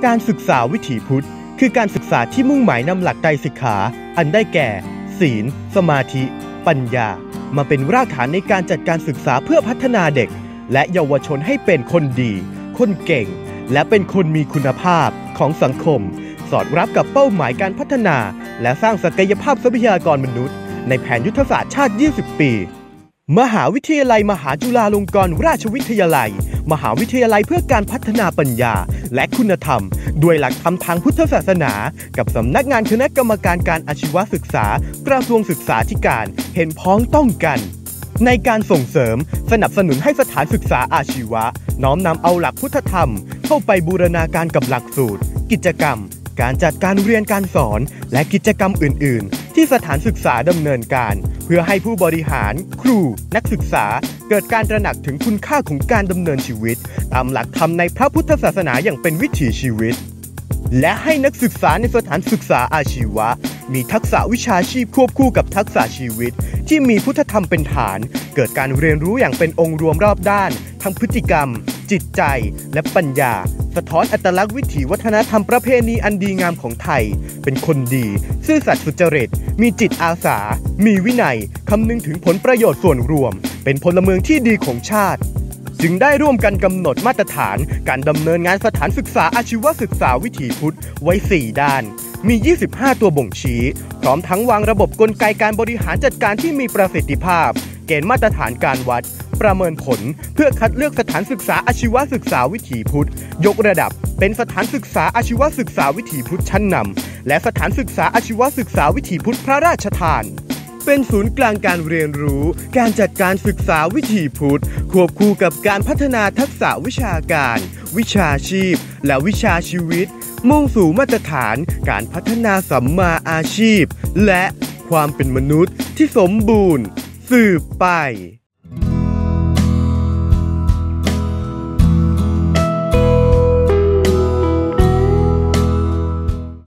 การศึกษาวิถีพุทธคือการศึกษาที่มุ่งหมายนำหลักไตรสิกขาอันได้แก่ ศีล สมาธิ ปัญญามาเป็นรากฐานในการจัดการศึกษาเพื่อพัฒนาเด็กและเยาวชนให้เป็นคนดีคนเก่งและเป็นคนมีคุณภาพของสังคมสอดรับกับเป้าหมายการพัฒนาและสร้างศักยภาพทรัพยากรมนุษย์ในแผนยุทธศาสตร์ชาติ 20 ปี มหาวิทยาลัยมหาจุฬาลงกรณราชวิทยาลัยมหาวิทยาลัยเพื่อการพัฒนาปัญญาและคุณธรรมด้วยหลักธรรมทางพุทธศาสนากับสำนักงานคณะกรรมการการอาชีวศึกษากระทรวงศึกษาธิการเห็นพ้องต้องกันในการส่งเสริมสนับสนุนให้สถานศึกษาอาชีวะน้อมนำเอาหลักพุทธธรรมเข้าไปบูรณาการกับหลักสูตรกิจกรรมการจัดการเรียนการสอนและกิจกรรมอื่นๆที่สถานศึกษาดำเนินการเพื่อให้ผู้บริหารครูนักศึกษาเกิดการตระหนักถึงคุณค่าของการดำเนินชีวิตตามหลักธรรมในพระพุทธศาสนาอย่างเป็นวิถีชีวิตและให้นักศึกษาในสถานศึกษาอาชีวะมีทักษะวิชาชีพควบคู่กับทักษะชีวิตที่มีพุทธธรรมเป็นฐานเกิดการเรียนรู้อย่างเป็นองค์รวมรอบด้านทั้งพฤติกรรมจิตใจและปัญญาสะท้อนอัตลักษณ์วิถีวัฒนธรรมประเพณีอันดีงามของไทยเป็นคนดีซื่อสัตย์สุจริตมีจิตอาสามีวินัยคำนึงถึงผลประโยชน์ส่วนรวมเป็นพลเมืองที่ดีของชาติจึงได้ร่วมกันกำหนดมาตรฐานการดำเนินงานสถานศึกษาอาชีวศึกษาวิถีพุทธไว้ 4 ด้านมี 25 ตัวบ่งชี้พร้อมทั้งวางระบบกลไกการบริหารจัดการที่มีประสิทธิภาพเกณฑ์มาตรฐานการวัดประเมินผลเพื่อคัดเลือกสถานศึกษาอาชีวศึกษาวิถีพุทธยกระดับเป็นสถานศึกษาอาชีวศึกษาวิถีพุทธชั้นนำและสถานศึกษาอาชีวศึกษาวิถีพุทธพระราชทานเป็นศูนย์กลางการเรียนรู้การจัดการศึกษาวิถีพุทธควบคู่กับการพัฒนาทักษะวิชาการวิชาชีพและวิชาชีวิตมุ่งสู่มาตรฐานการพัฒนาสัมมาอาชีพและความเป็นมนุษย์ที่สมบูรณ์สืบไป